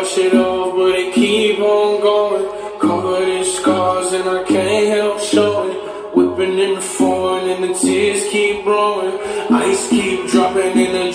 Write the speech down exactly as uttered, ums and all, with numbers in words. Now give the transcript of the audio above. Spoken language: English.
wash it off, but it keep on going. Covered in scars and I can't help showing. Whipping in the foreign and the tears keep blowing. Ice keep dropping in the